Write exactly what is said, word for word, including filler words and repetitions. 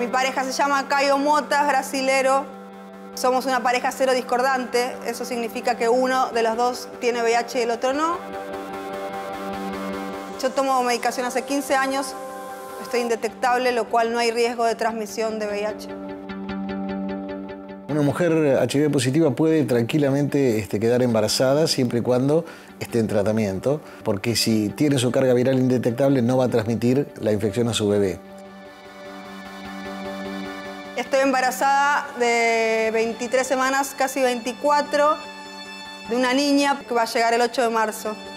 Mi pareja se llama Caio Mota, es brasilero. Somos una pareja cero discordante. Eso significa que uno de los dos tiene V I H y el otro no. Yo tomo medicación hace quince años. Estoy indetectable, lo cual no hay riesgo de transmisión de V I H. Una mujer H I V positiva puede tranquilamente este, quedar embarazada siempre y cuando esté en tratamiento, porque si tiene su carga viral indetectable no va a transmitir la infección a su bebé. Estoy embarazada de veintitrés semanas, casi veinticuatro, de una niña que va a llegar el ocho de marzo.